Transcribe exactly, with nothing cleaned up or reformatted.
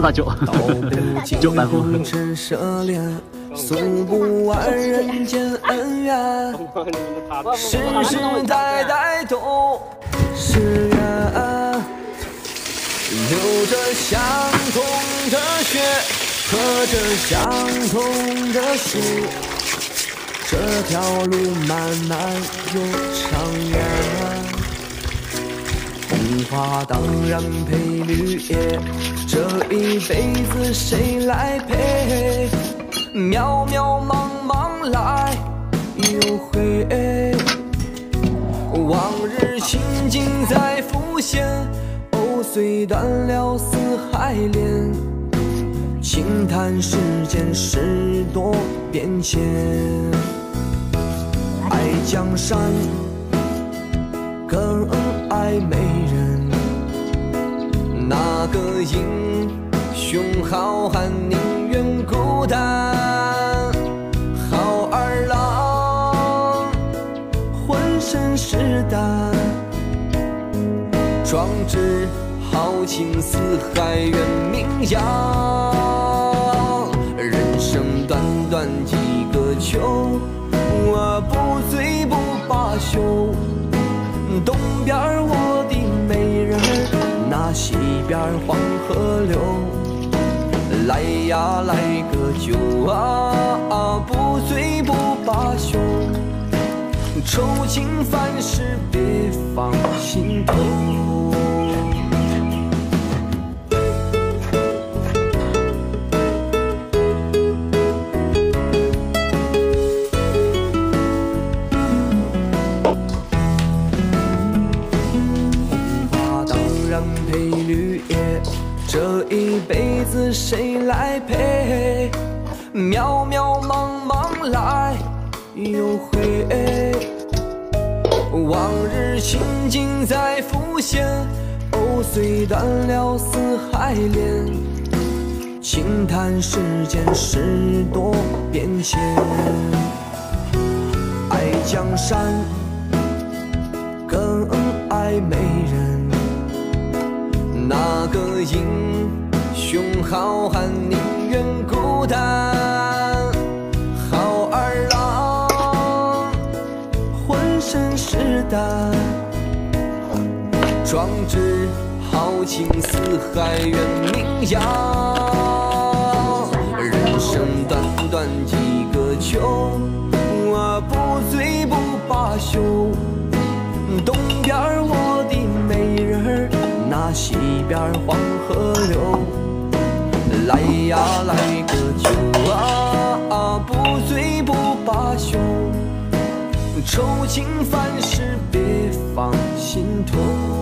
大酒，酒百福。 涉猎，诉不完人间恩怨，世世代代都是缘，流着相同的血，喝着相同的水，这条路漫漫又长远。红花当然配绿叶，这一辈子谁来陪？渺渺茫茫来又回，往日情景在浮现，藕虽断了丝还连。轻叹世间事多变迁，爱江山更爱美人，那个英雄好汉宁愿孤单，好儿郎浑身是胆，壮志豪情四海远名扬。人生短短几个秋，我不醉不罢休。东边我的美人，那西边黄河流。来呀来个酒啊，不醉不罢休。愁情烦事别放心头。配绿叶，这一辈子谁来陪？渺渺茫茫来又回，往日情景在浮现，藕虽断了丝还连。轻叹世间事多变迁，爱江山更爱美人，那个英雄好汉宁愿孤单，好儿郎浑身是胆，壮志豪情四海远名扬。人生短短几个秋，我不醉不罢休。东边我的美人，那西边黄河流。来呀来个酒啊，不醉不罢休。愁情烦事别放心头。